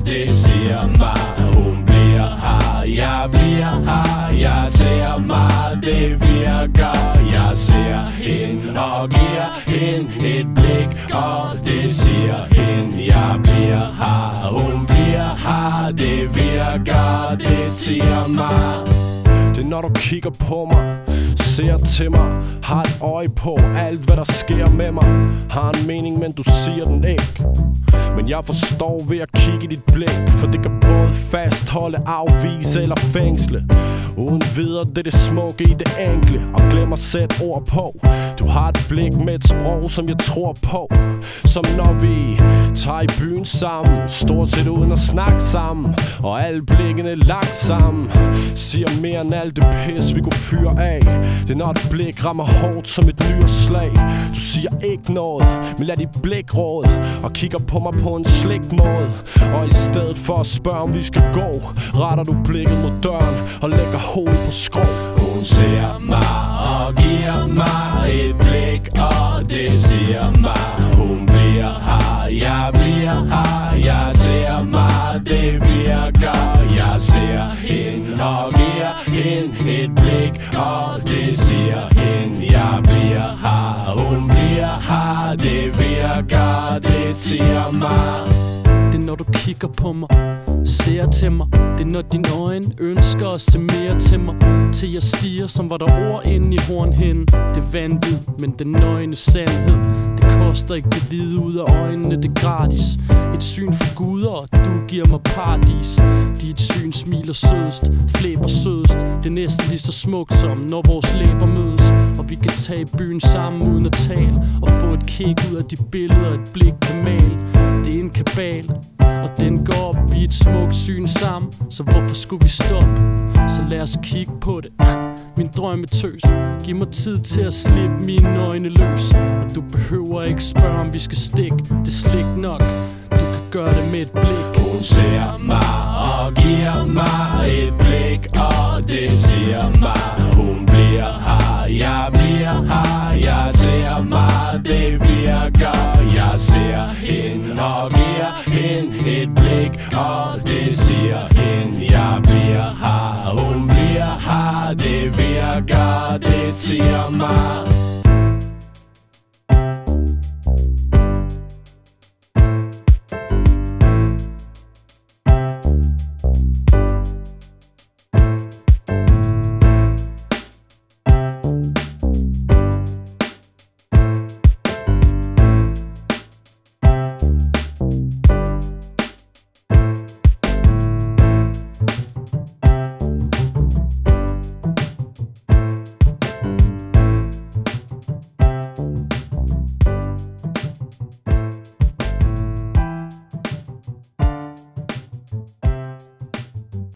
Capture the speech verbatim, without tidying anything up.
det siger mig, hun bliver her. Jeg bliver her, jeg ser mig, det virker. Jeg ser hende og giver hende et blik, og det siger hende, jeg bliver her. Hun bliver her, det virker, det siger mig. Det er når du kigger på mig, ser til mig, har et øje på alt hvad der sker med mig. Har en mening, men du siger den ikke. Men jeg forstår ved at kigge i dit blik, for det kan både fastholde, afvise eller fængsle. Uden videre, det er det smukke i det enkle, og glem at sætte ord på. Du har et blik med et sprog, som jeg tror på. Som når vi tager i byen sammen, stort set uden at snakke sammen, og alle blikkene lagt sammen. Siger mere end alt det pis, vi kunne fyre af. Det er når et blik rammer hårdt som et nyårsslag. Du siger ikke noget, men lad dit blik råde, og kigger på mig på en slik måde. Og i stedet for at spørge om vi skal gå, retter du blikket mod døren og lægger hovedet på skrå. Hun ser mig og giver mig et blik, og det siger mig, hun bliver her. Jeg bliver her, jeg ser mig, det virker. Jeg ser hende og giver hende et blik, og det siger hende, jeg bliver her. Hun bliver her, det virker, det siger mig. Det er når du kigger på mig, ser til mig. Det er når dine øjne ønsker at se mere til mig. Til jeg stiger, som var der ord inde i hornhinden. Det er vanvid, men den nøgne sandhed. Det koster ikke det hvide ud af øjnene, det er gratis. Et syn for guder, og du giver mig paradis. Dit syn smiler sødest, flæber sødest. Det er næsten lige så smukt som når vores læber mødes. Og vi kan tage byen sammen uden at tale, og få et kig ud af de billeder, et blik kan male. Det er en kabal, og den går op i et smukt syn sammen. Så hvorfor skulle vi stoppe? Så lad os kigge på det. Min drømmetøs, giv mig tid til at slippe mine øjne løs. Og du behøver ikke spørge om vi skal stikke. Det er slik nok, du kan gøre det med et blik. Hun ser mig og giver mig et blik, og det siger mig, hun bliver her. Jeg bliver her, jeg ser mig, det virker. Jeg ser hende og giver hende et blik, og det siger hende, jeg bliver her. Hun bliver her, det virker, det siger mig.